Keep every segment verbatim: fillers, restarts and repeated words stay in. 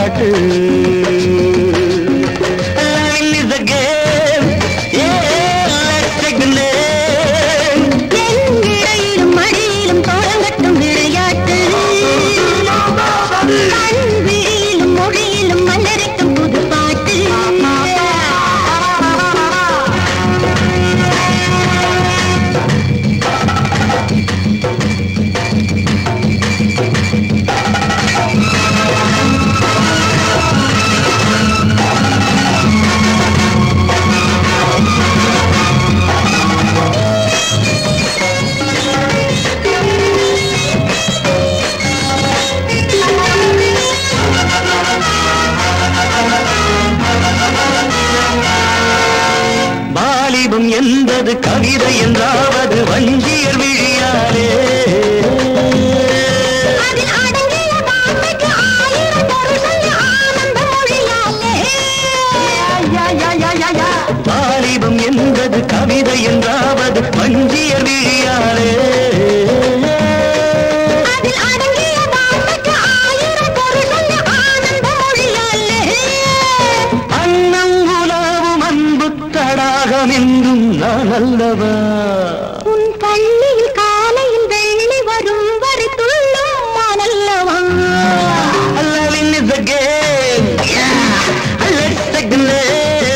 காட்டு. Loving is a game, yeah, let's take the name. எங்கிடையிலும் மடியிலும் தொடங்கட்டும் விளையாட்டு. கண்விழியிலும் மொழியிலும் மலரட்டும் புது பாட்டு. வாலிபம் என்பது கவிதை என்றாவது வஞ்சியர் விழியாலே. அதில் அடங்கிய வார்த்தைக்கு ஆயிரம் பொருள் சொல்ல ஆனந்த மொழியாலே. வாலிபம் என்பது கவிதை என்றாவது வஞ்சியர் விழியாலே. அதில் அடங்கிய வார்த்தைக்கு ஆயிரம் பொருள் சொல்ல ஆனந்த மொழியாலே. அன்னம் உலாவும் அன்பு தடாகம் என்றும் நான் அல்லவா. உன் பள்ளியில் காலையில் வெள்ளி வரும் வரை துள்ளும் மானல்லவா. Loving is a game, yeah, let's take the name.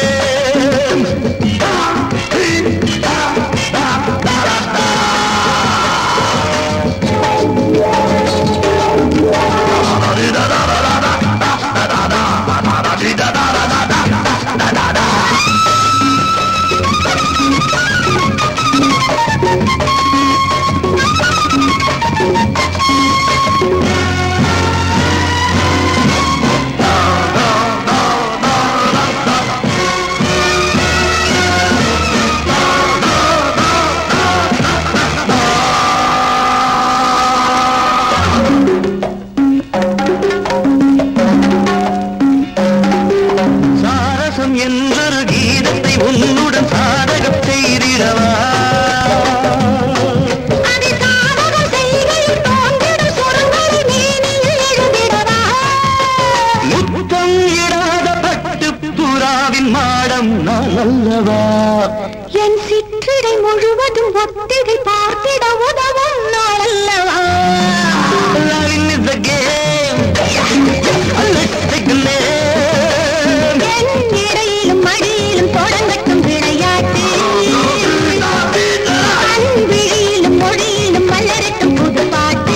சாரசம் என்றொரு கீதத்தை உன்னுடன் சாதகம் செய்திடவா. அதை சாதகம் செய்கையில் தோன்றிடும் சொற்களை மேனியில் எழுதிடவா. முத்தம் இடாத பட்டு புறாவின் மாடம் நான் அல்லவா. என் சிற்றிடை முழுவதும் ஒத்திகை பார்த்திட உதவும் நாளல்லவா. Loving is a game, let's take the name. எங்கிடையிலும் மடியிலும் தொடங்கட்டும் விளையாட்டு. கண்விழியிலும் மொழியிலும் மலரட்டும் புது பாட்டு.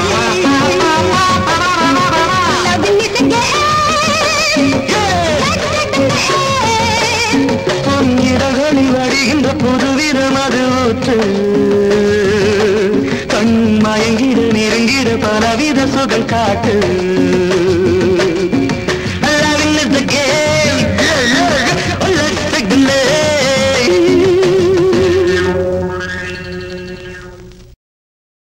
Loving is a game, let's take the name. உன் இடங்களில் அடிகின்ற புதுவிதம் அது ஊற்று. கண் மயங்கிட நெருங்கிட பலவித சுகம் காட்டு.